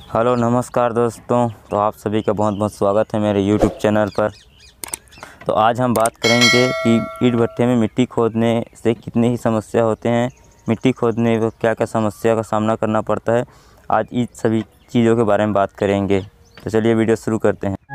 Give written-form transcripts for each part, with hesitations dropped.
Hello नमस्कार दोस्तों। तो आप सभी का बहुत बहुत स्वागत है मेरे यूट्यूब चैनल पर। तो आज हम बात करेंगे कि ईंट भट्ठे में मिट्टी खोदने से कितनी ही समस्या होते हैं, मिट्टी खोदने में क्या क्या समस्या का सामना करना पड़ता है। आज इस सभी चीज़ों के बारे में बात करेंगे। तो चलिए वीडियो शुरू करते हैं।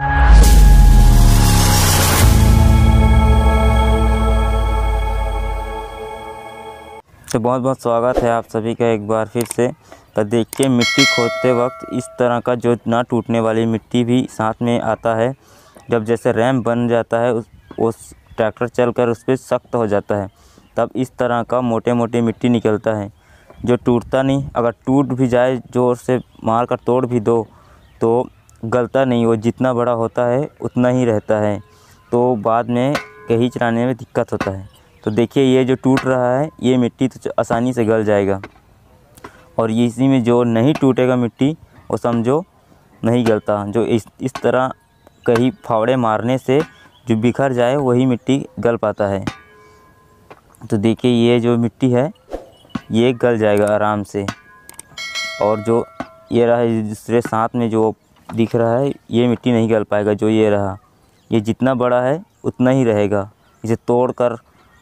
तो बहुत बहुत स्वागत है आप सभी का एक बार फिर से। तो देखिए, मिट्टी खोदते वक्त इस तरह का जो ना टूटने वाली मिट्टी भी साथ में आता है। जब जैसे रैम बन जाता है उस ट्रैक्टर चलकर उस पर सख्त हो जाता है, तब इस तरह का मोटे मोटे मिट्टी निकलता है जो टूटता नहीं। अगर टूट भी जाए, ज़ोर से मार कर तोड़ भी दो तो गलता नहीं, वो जितना बड़ा होता है उतना ही रहता है। तो बाद में कहीं चलाने में दिक्कत होता है। तो देखिए, ये जो टूट रहा है ये मिट्टी तो आसानी से गल जाएगा, और इसी में जो नहीं टूटेगा मिट्टी वो समझो नहीं गलता। जो इस तरह कहीं फावड़े मारने से जो बिखर जाए वही मिट्टी गल पाता है। तो देखिए, ये जो मिट्टी है ये गल जाएगा आराम से। और जो ये रहा दूसरे साथ में जो दिख रहा है ये मिट्टी नहीं गल पाएगा। जो ये रहा, ये जितना बड़ा है उतना ही रहेगा। इसे तोड़कर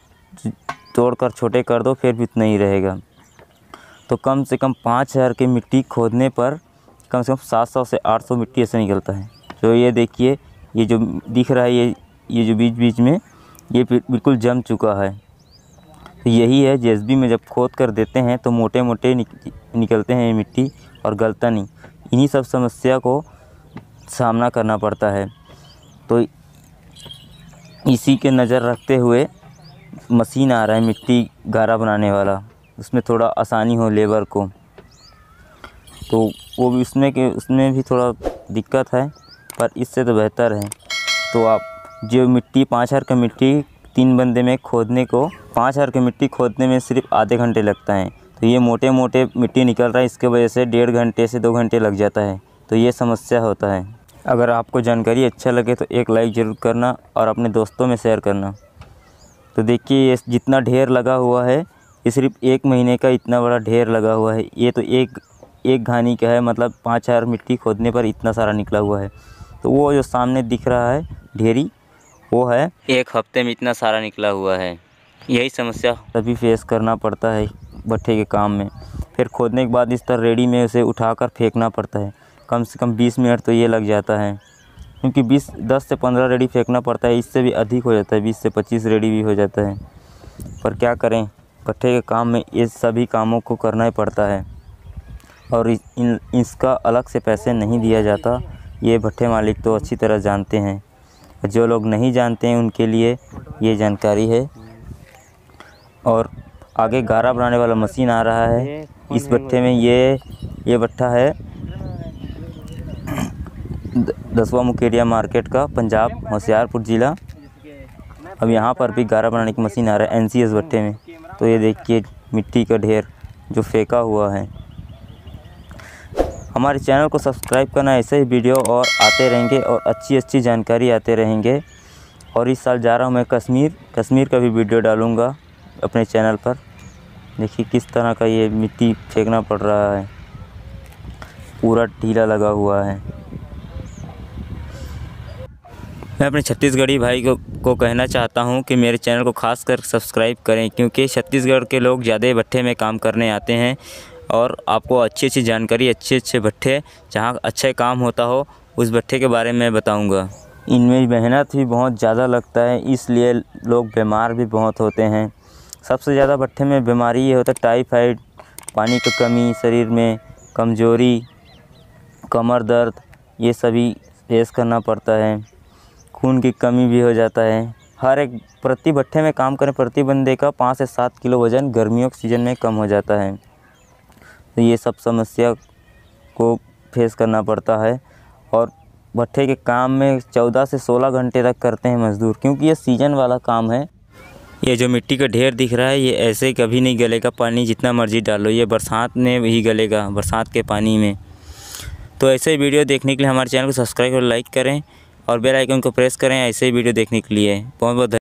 छोटे कर दो फिर भी उतना ही रहेगा। तो कम से कम 5000 की मिट्टी खोदने पर कम से कम 700 से 800 मिट्टी ऐसे निकलता है। तो ये देखिए, ये जो दिख रहा है ये जो बीच बीच में ये बिल्कुल जम चुका है। तो यही है, जेसीबी में जब खोद कर देते हैं तो मोटे मोटे निकलते हैं ये मिट्टी और गलता नहीं। इन्हीं सब समस्या को सामना करना पड़ता है। तो इसी के नज़र रखते हुए मशीन आ रहा है मिट्टी गारा बनाने वाला, उसमें थोड़ा आसानी हो लेबर को। तो वो भी उसमें भी थोड़ा दिक्कत है, पर इससे तो बेहतर है। तो आप जो मिट्टी 5000 की मिट्टी 3 बंदे में खोदने को 5000 की मिट्टी खोदने में सिर्फ आधे घंटे लगता है। तो ये मोटे मोटे मिट्टी निकल रहा है, इसके वजह से 1.5 घंटे से 2 घंटे लग जाता है। तो ये समस्या होता है। अगर आपको जानकारी अच्छा लगे तो एक लाइक ज़रूर करना और अपने दोस्तों में शेयर करना। तो देखिए, ये जितना ढेर लगा हुआ है ये सिर्फ 1 महीने का इतना बड़ा ढेर लगा हुआ है। ये तो एक घानी का है, मतलब 5000 मिट्टी खोदने पर इतना सारा निकला हुआ है। तो वो जो सामने दिख रहा है ढेरी, वो है 1 हफ्ते में इतना सारा निकला हुआ है। यही समस्या तभी फेस करना पड़ता है भट्ठे के काम में। फिर खोदने के बाद इस तरह रेडी में उसे उठाकर फेंकना पड़ता है। कम से कम 20 मिनट तो ये लग जाता है, क्योंकि 10 से 15 रेडी फेंकना पड़ता है। इससे भी अधिक हो जाता है, 20 से 25 रेडी भी हो जाता है। पर क्या करें, भट्ठे के काम में ये सभी कामों को करना ही पड़ता है, और इसका अलग से पैसे नहीं दिया जाता। ये भट्ठे मालिक तो अच्छी तरह जानते हैं। जो लोग नहीं जानते हैं उनके लिए ये जानकारी है। और आगे गारा बनाने वाला मशीन आ रहा है इस भट्ठे में। ये भट्ठा है 10वां मुकेरिया मार्केट का, पंजाब होशियारपुर ज़िला। अब यहाँ पर भी गारा बनाने की मशीन आ रहा है NCS भट्ठे में। तो ये देखिए मिट्टी का ढेर जो फेंका हुआ है। हमारे चैनल को सब्सक्राइब करना, ऐसे ही वीडियो और आते रहेंगे और अच्छी अच्छी जानकारी आते रहेंगे। और इस साल जा रहा हूँ मैं कश्मीर का भी वीडियो डालूँगा अपने चैनल पर। देखिए किस तरह का ये मिट्टी फेंकना पड़ रहा है, पूरा ढीला लगा हुआ है। मैं अपने छत्तीसगढ़ी भाई को कहना चाहता हूं कि मेरे चैनल को खास कर सब्सक्राइब करें, क्योंकि छत्तीसगढ़ के लोग ज़्यादा भट्ठे में काम करने आते हैं और आपको अच्छी अच्छी जानकारी, अच्छे भट्ठे जहां अच्छा काम होता हो उस भट्ठे के बारे में बताऊंगा। इनमें मेहनत भी बहुत ज़्यादा लगता है, इसलिए लोग बीमार भी बहुत होते हैं। सबसे ज़्यादा भट्ठे में बीमारी ये होता है टाइफाइड, पानी की कमी, शरीर में कमज़ोरी, कमर दर्द, ये सभी फेस करना पड़ता है। खून की कमी भी हो जाता है। हर एक प्रति भट्ठे में काम करें प्रति बंदे का 5 से 7 किलो वज़न गर्मियों के सीज़न में कम हो जाता है। तो ये सब समस्या को फेस करना पड़ता है। और भट्ठे के काम में 14 से 16 घंटे तक करते हैं मज़दूर, क्योंकि ये सीज़न वाला काम है। ये जो मिट्टी का ढेर दिख रहा है ये ऐसे कभी नहीं गलेगा, पानी जितना मर्जी डालो, ये बरसात में ही गलेगा, बरसात के पानी में। तो ऐसे वीडियो देखने के लिए हमारे चैनल को सब्सक्राइब और लाइक करें और बेल आइकन को प्रेस करें ऐसे ही वीडियो देखने के लिए। बहुत बहुत